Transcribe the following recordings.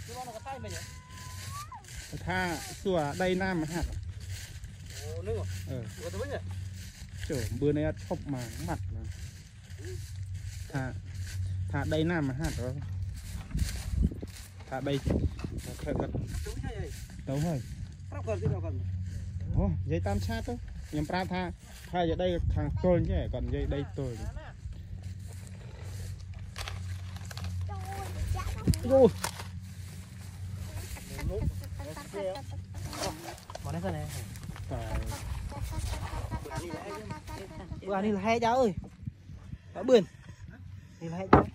tha xua đây nam mà hạt chỗ bữa nay chọc mà mặt thả đây nam mà hạt đó thả đây đâu rồi dây tam sát đó nhầm pra tha thay ở đây thằng tôi chứ còn dây đây tôi ôi món này sao này bữa này là hay cháu ơi đã bươn này là hay cháu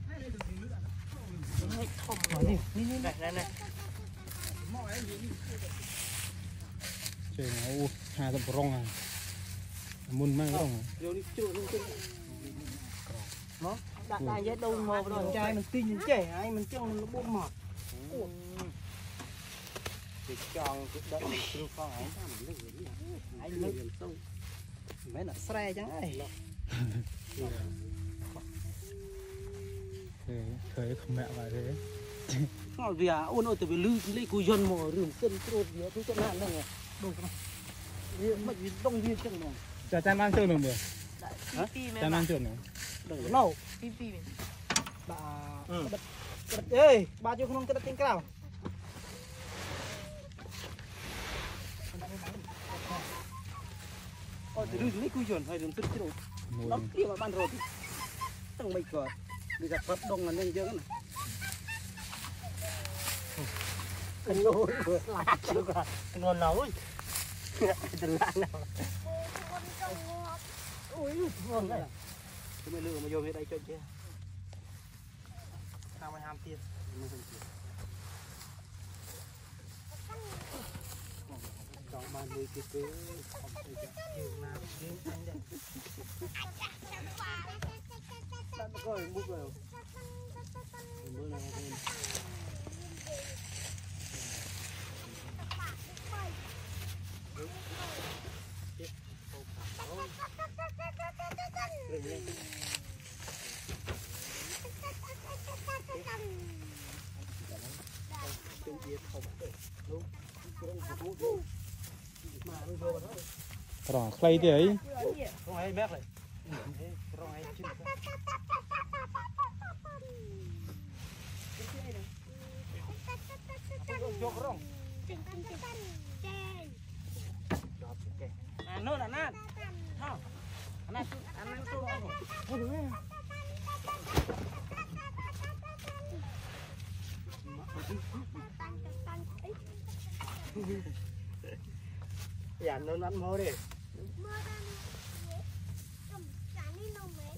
này trời nó hà tập rong à muốn mang rong nó đặt lại với đâu mà con trai mình tin trẻ ai mình trông nó bụng mọt thì tròn cái đất mình phong anh nước sông mấy là xe chẳng ai thời không mẹ vậy thế ngồi vì ôn ôi từ vì lư lấy cùi dân mồi rừng chân trôi phía thứ chân nạn này đâu không mất vì đông viên chân này cha cha mang chơi được được cha mang chơi nữa đừng nấu bà ê bà chưa không cái đất tiếng cao ôi từ lư lấy cùi dân hay rừng chân trôi nó kia mà ban rồi tầng mấy cờ đi gặp vật đông là nên chơi cái này cái nồi là chưa cả cái nồi nấu đừng làm nào ui ngon đấy cái mấy lừa mà vô đây cho chưa sao mày ham tiền chọn 30 cái cứ không thể chịu nào đến anh đây bạn coi bút rồi bữa này rong clay thế ấy không ai mét này rong ai chim rong nó là nát không nát ăn tôi dạ nó ăn mơ đi